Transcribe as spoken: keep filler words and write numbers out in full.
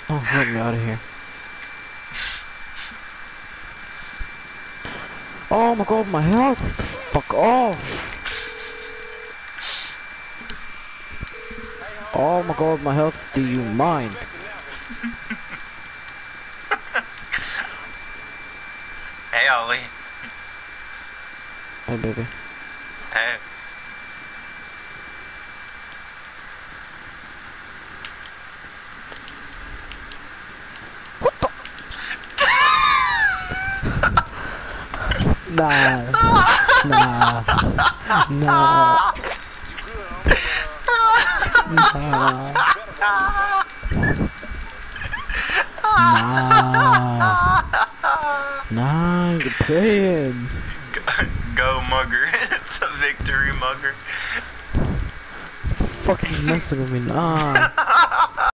Oh, let me out of here. Oh my god, my health! Fuck off! Oh my god, my health, do you mind? Hey, Ollie. Hey, baby. Hey. What the? Nah. Nah. Nah. Nah. Nah. Nah, you're playing. Go, go mugger. It's a victory mugger. Fucking messing with me, nah.